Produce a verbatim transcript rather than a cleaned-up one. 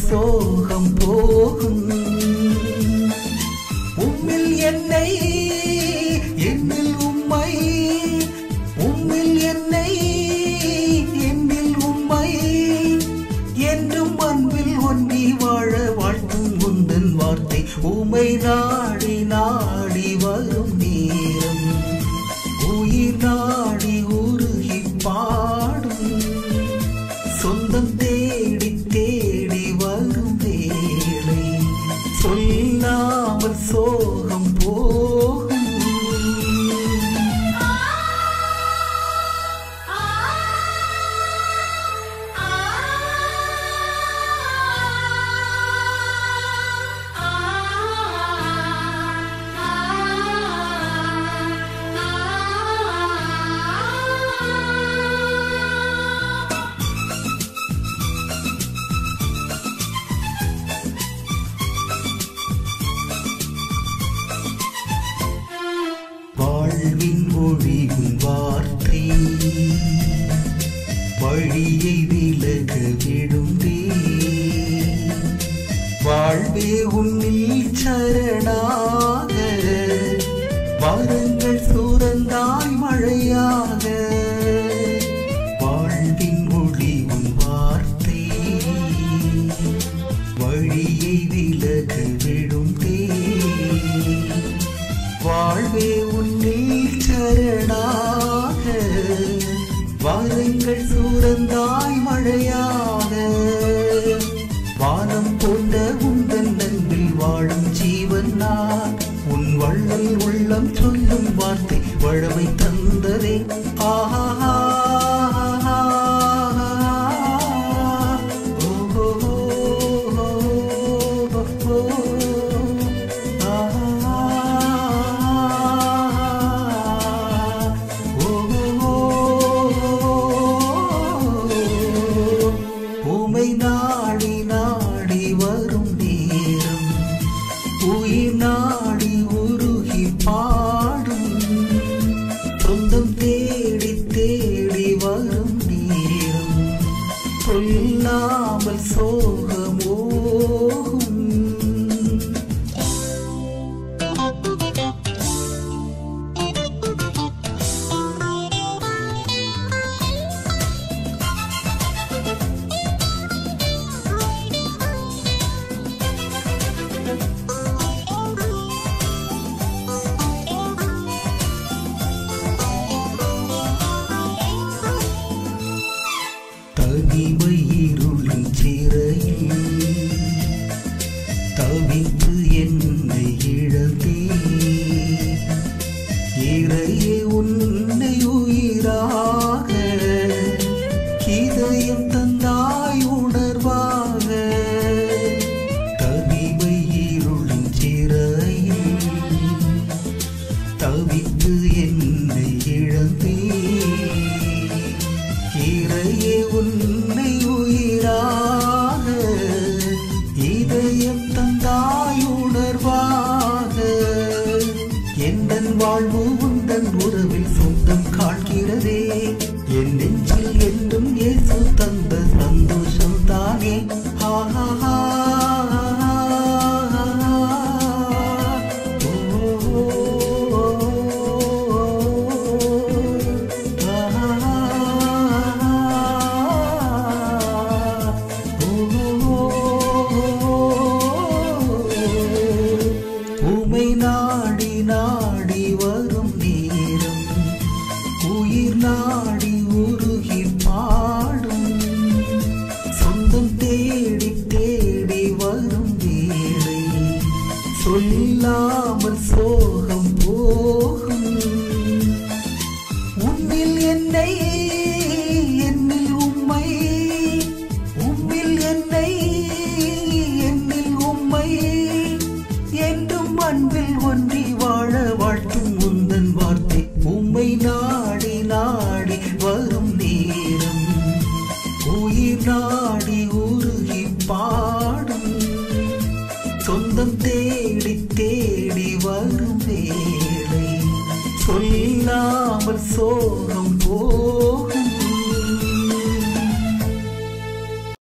சோகம் போகும். உம்மில் என்னை என்னில் உம்மை, உம்மில் என்னை என்னில் உம்மை, என்றும் அன்பில் ஒன்றி வாழ வாழ்த்தும் உந்தன் வார்த்தை. உம்மை நாடி நாடி வரும் நேரம், உயிர் நாடி உருகி பாடும். சொந்தம் தேடி தேடி வரும் வேளை, சொல்லாமல் சோகம் போகும். வாழ்வின் ஒழியும் வார்த்தை வழியை விலக விடுந்தே. வாழ்வே உன்னில் சரணாக, வரங்கள் சுரந்தாய் மழையாக. வாழ்வின் ஒழியும் வார்த்தை வழியை விலக விடுந்தே. வாழ்வே உன்னில் சரணாக, வரங்கள் சூரந்தாய் மழையாக. வானம் போன்ற உந்தன் அன்பில் வாழும் ஜீவன் நான். உன் வள்ளல் உள்ளம் சொல்லும் வார்த்தை வழமை தந்ததே. ஆஹா நாடி நாடி வரும் நேரம், உயிர் நாடி உருகி பாடும். சொந்தம் தேடி தேடி வரும் நேரம், சொல்லாமல் சோகமோகும். தனிமை இருளின் சிறையில் தவித்து என்னை இழந்தே. இறையே உன்னை உயிராக, இதயம் தந்தாய் உணர்வாக. தனிமை இருளின் சிறையில் தவித்து என்னை இழந்தே. இறையே உன்னை உயிராக, இதயம் தந்தாய் உணர்வாக. எந்தன் வாழ்வு உந்தன் உறவில் சொந்தம் காண்கிறதே. என் நெஞ்சில் என்றும் இயேசு தந்த சந்தோஷம் தானே. ஆஹா நாடி நாடி வரும் நேரம், உயிர் நாடி உருகி பாடும். சொந்தம் தேடி தேடி வரும் வேளை, சொல்லாமல் சோகம் போகும். உன்னில் என்னை என்னில் உம்மை, உம்மில் என்னை என்னில் உம்மை, என்றும் அன்பில் ஒன்றி வாழ வாழ்த்தும் உந்தன் வார்த்தை. உம்மை நாடி நாடி வரும் நேரம், உயிர் நாடி உருகி பாடும். சொந்தம் தேடி தேடி வரும் வேளை, சொல்லாமல் சோகம் போகும்.